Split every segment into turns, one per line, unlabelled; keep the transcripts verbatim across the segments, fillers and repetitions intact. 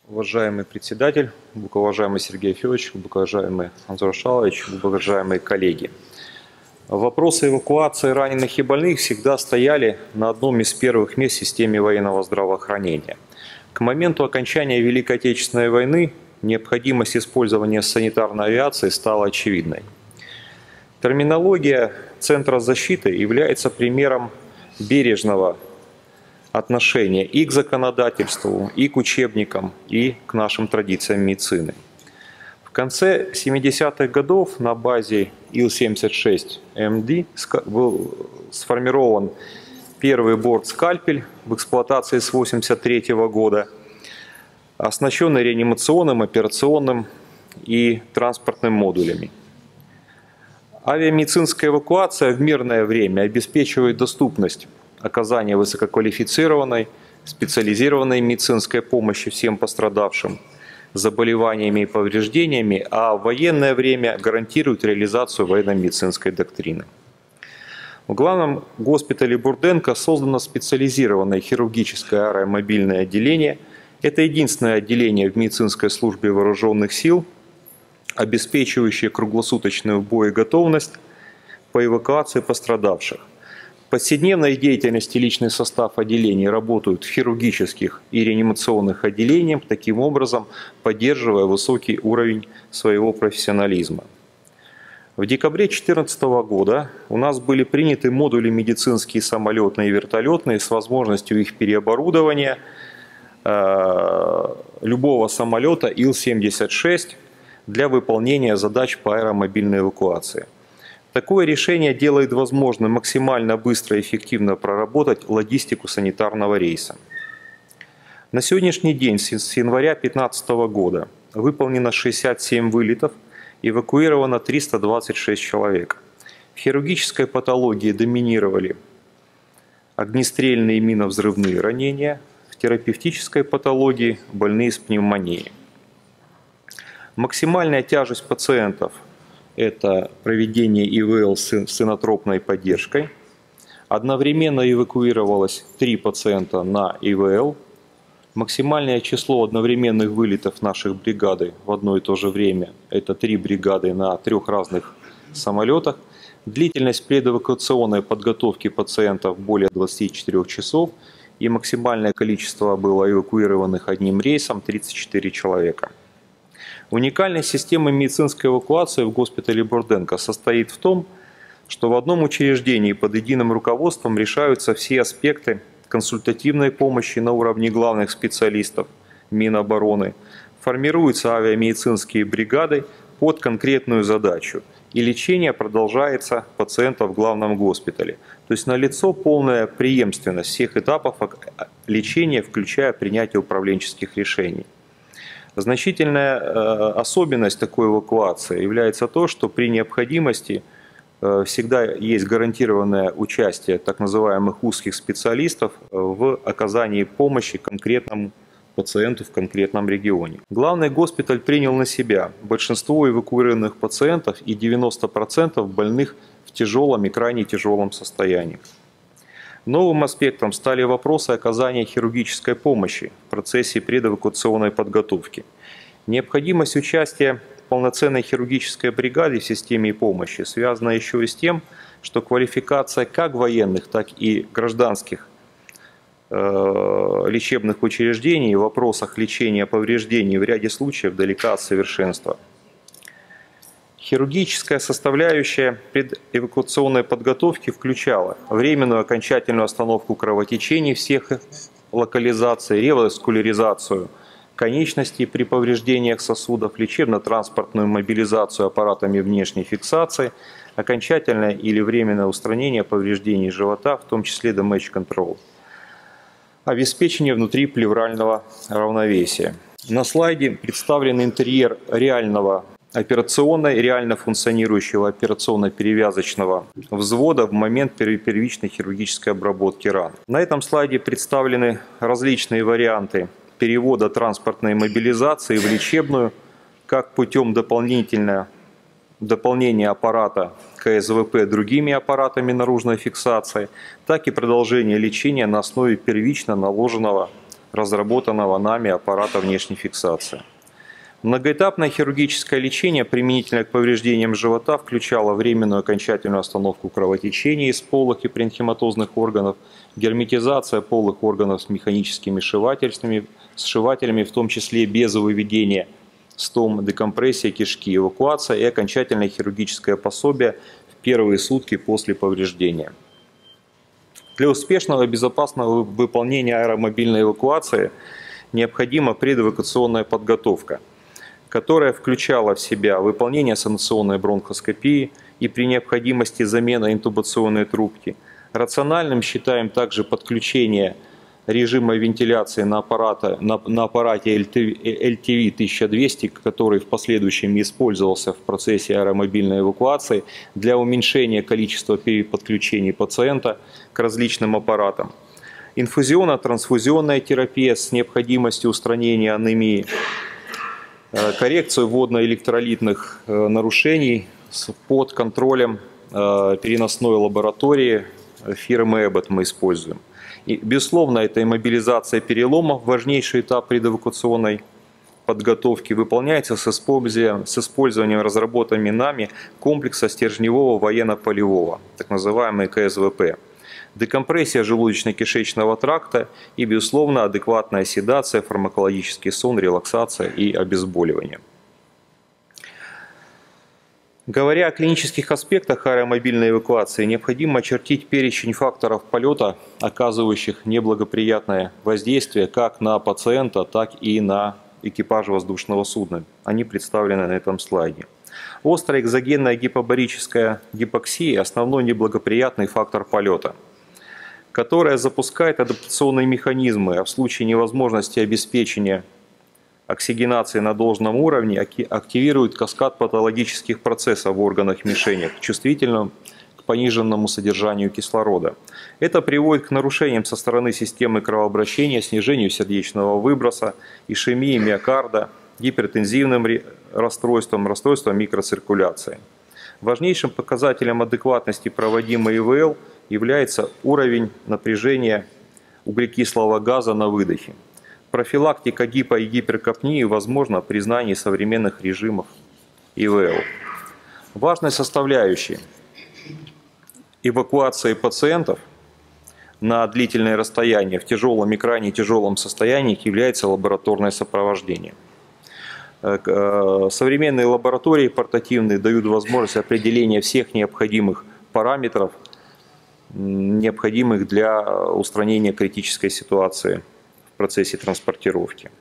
Уважаемый председатель, уважаемый Сергей Федорович, уважаемый Анзор Шалович, уважаемые коллеги. Вопросы эвакуации раненых и больных всегда стояли на одном из первых мест в системе военного здравоохранения. К моменту окончания Великой Отечественной войны необходимость использования санитарной авиации стала очевидной. Терминология Центра защиты является примером бережного отношения и к законодательству, и к учебникам, и к нашим традициям медицины. В конце семидесятых годов на базе Ил семьдесят шесть эм ди был сформирован первый борт «Скальпель» в эксплуатации с восемьдесят третьего года, оснащенный реанимационным, операционным и транспортным модулями. Авиамедицинская эвакуация в мирное время обеспечивает доступность оказания высококвалифицированной, специализированной медицинской помощи всем пострадавшим заболеваниями и повреждениями, а в военное время гарантирует реализацию военно-медицинской доктрины. В главном госпитале Бурденко создано специализированное хирургическое аэромобильное отделение. Это единственное отделение в медицинской службе вооруженных сил, обеспечивающее круглосуточную боеготовность по эвакуации пострадавших. В повседневной деятельности личный состав отделений работают в хирургических и реанимационных отделениях, таким образом поддерживая высокий уровень своего профессионализма. В декабре две тысячи четырнадцатого года у нас были приняты модули медицинские, самолетные и вертолетные с возможностью их переоборудования э, любого самолета Ил семьдесят шесть для выполнения задач по аэромобильной эвакуации. Такое решение делает возможным максимально быстро и эффективно проработать логистику санитарного рейса. На сегодняшний день, с января две тысячи пятнадцатого года, выполнено шестьдесят семь вылетов, эвакуировано триста двадцать шесть человек. В хирургической патологии доминировали огнестрельные и миновзрывные ранения, в терапевтической патологии больные с пневмонией. Максимальная тяжесть пациентов – это проведение И В Л с инотропной поддержкой. Одновременно эвакуировалось три пациента на И В Л. Максимальное число одновременных вылетов наших бригады в одно и то же время – это три бригады на трех разных самолетах. Длительность предэвакуационной подготовки пациентов более двадцати четырёх часов. И максимальное количество было эвакуированных одним рейсом – тридцать четыре человека. Уникальность системы медицинской эвакуации в госпитале Бурденко состоит в том, что в одном учреждении под единым руководством решаются все аспекты консультативной помощи на уровне главных специалистов Минобороны, формируются авиамедицинские бригады под конкретную задачу, и лечение продолжается пациента в главном госпитале. То есть налицо полная преемственность всех этапов лечения, включая принятие управленческих решений. Значительная особенность такой эвакуации является то, что при необходимости всегда есть гарантированное участие так называемых узких специалистов в оказании помощи конкретному пациенту в конкретном регионе. Главный госпиталь принял на себя большинство эвакуированных пациентов и девяносто процентов больных в тяжелом и крайне тяжелом состоянии. Новым аспектом стали вопросы оказания хирургической помощи в процессе предэвакуационной подготовки. Необходимость участия в полноценной хирургической бригаде в системе помощи связана еще и с тем, что квалификация как военных, так и гражданских э, лечебных учреждений в вопросах лечения повреждений в ряде случаев далека от совершенства. Хирургическая составляющая предэвакуационной подготовки включала временную окончательную остановку кровотечений всех локализаций, реваскуляризацию конечностей при повреждениях сосудов, лечебно-транспортную мобилизацию аппаратами внешней фиксации, окончательное или временное устранение повреждений живота, в том числе damage control, обеспечение внутриплеврального равновесия. На слайде представлен интерьер реального операционной, реально функционирующего операционно-перевязочного взвода в момент первичной хирургической обработки ран. На этом слайде представлены различные варианты перевода транспортной мобилизации в лечебную, как путем дополнительного дополнения аппарата К С В П другими аппаратами наружной фиксации, так и продолжение лечения на основе первично наложенного разработанного нами аппарата внешней фиксации. Многоэтапное хирургическое лечение, применительное к повреждениям живота, включало временную окончательную остановку кровотечения из полых и паренхиматозных органов, герметизация полых органов с механическими сшивательствами, сшивателями, в том числе без выведения стом, декомпрессия кишки, эвакуация и окончательное хирургическое пособие в первые сутки после повреждения. Для успешного и безопасного выполнения аэромобильной эвакуации необходима предэвакуационная подготовка, которая включала в себя выполнение санационной бронхоскопии и при необходимости замена интубационной трубки. Рациональным считаем также подключение режима вентиляции на, аппарата, на, на аппарате эл ти ви тысяча двести, который в последующем использовался в процессе аэромобильной эвакуации для уменьшения количества переподключений пациента к различным аппаратам. Инфузионно-трансфузионная терапия с необходимостью устранения анемии, коррекцию водно-электролитных нарушений под контролем переносной лаборатории фирмы Эббот мы используем. И, безусловно, это иммобилизация переломов, важнейший этап предэвакуационной подготовки, выполняется с использованием, с использованием разработанными нами комплекса стержневого военно-полевого, так называемый ка эс вэ пэ. Декомпрессия желудочно-кишечного тракта и, безусловно, адекватная седация, фармакологический сон, релаксация и обезболивание. Говоря о клинических аспектах аэромобильной эвакуации, необходимо очертить перечень факторов полета, оказывающих неблагоприятное воздействие как на пациента, так и на экипаж воздушного судна. Они представлены на этом слайде. Острая экзогенная гипобарическая гипоксия – основной неблагоприятный фактор полета, которая запускает адаптационные механизмы, а в случае невозможности обеспечения оксигенации на должном уровне активирует каскад патологических процессов в органах-мишенях, чувствительным к пониженному содержанию кислорода. Это приводит к нарушениям со стороны системы кровообращения, снижению сердечного выброса, ишемии миокарда, гипертензивным расстройствам, расстройствам микроциркуляции. Важнейшим показателем адекватности проводимой и вэ эл является уровень напряжения углекислого газа на выдохе. Профилактика гипо- и гиперкапнии возможна при знании современных режимов и вэ эл. Важной составляющей эвакуации пациентов на длительное расстояние в тяжелом и крайне тяжелом состоянии является лабораторное сопровождение. Современные лаборатории портативные дают возможность определения всех необходимых параметров, необходимых для устранения критической ситуации в процессе транспортировки.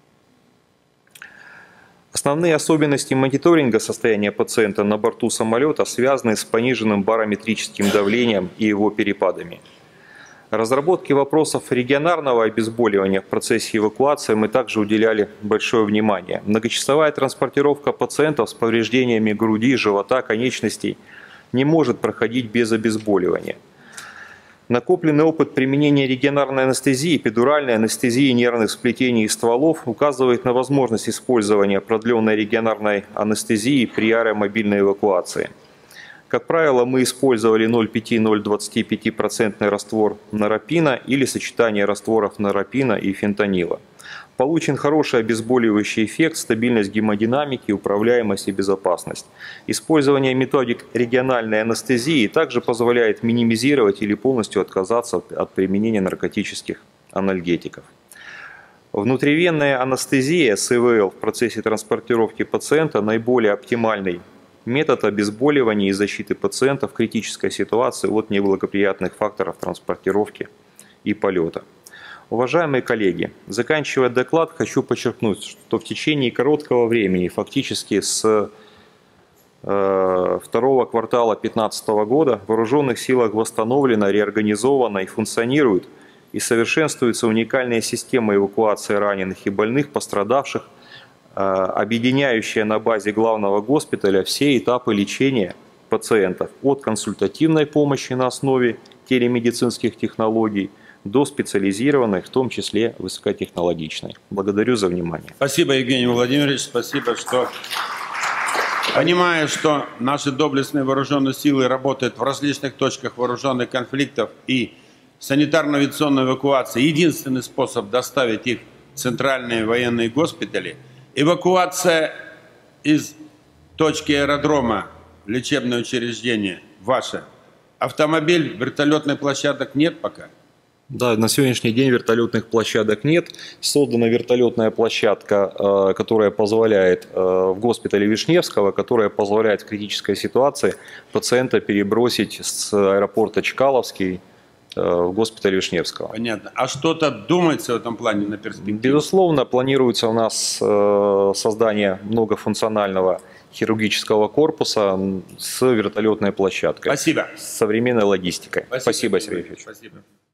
Основные особенности мониторинга состояния пациента на борту самолета связаны с пониженным барометрическим давлением и его перепадами. Разработке вопросов регионарного обезболивания в процессе эвакуации мы также уделяли большое внимание. Многочасовая транспортировка пациентов с повреждениями груди, живота, конечностей не может проходить без обезболивания. Накопленный опыт применения регионарной анестезии, эпидуральной анестезии нервных сплетений и стволов указывает на возможность использования продленной регионарной анестезии при аэромобильной эвакуации. Как правило, мы использовали ноль целых пять десятых — ноль целых двадцать пять процентов раствор норопина или сочетание растворов норопина и фентанила. Получен хороший обезболивающий эффект, стабильность гемодинамики, управляемость и безопасность. Использование методик региональной анестезии также позволяет минимизировать или полностью отказаться от применения наркотических анальгетиков. Внутривенная анестезия с и вэ эл в процессе транспортировки пациента наиболее оптимальный метод обезболивания и защиты пациента в критической ситуации от неблагоприятных факторов транспортировки и полета. Уважаемые коллеги, заканчивая доклад, хочу подчеркнуть, что в течение короткого времени, фактически с э, второго квартала две тысячи пятнадцатого года, в вооруженных силах восстановлена, реорганизована и функционирует и совершенствуется уникальная система эвакуации раненых и больных, пострадавших, э, объединяющая на базе главного госпиталя все этапы лечения пациентов от консультативной помощи на основе телемедицинских технологий до специализированной, в том числе высокотехнологичной. Благодарю за внимание.
Спасибо, Евгений Владимирович. Спасибо, что, понимая, что наши доблестные вооруженные силы работают в различных точках вооруженных конфликтов и санитарно-авиационной эвакуации единственный способ доставить их в центральные военные госпитали. Эвакуация из точки аэродрома в лечебное учреждение ваше. Автомобиль, вертолетных площадок нет пока.
Да, на сегодняшний день вертолетных площадок нет. Создана вертолетная площадка, которая позволяет в госпитале Вишневского, которая позволяет в критической ситуации пациента перебросить с аэропорта Чкаловский в госпиталь Вишневского.
Понятно. А что-то думается в этом плане на перспективу?
Безусловно, планируется у нас создание многофункционального хирургического корпуса с вертолетной площадкой.
Спасибо.
С современной логистикой.
Спасибо,
Спасибо, Сергей Ильич.
Спасибо.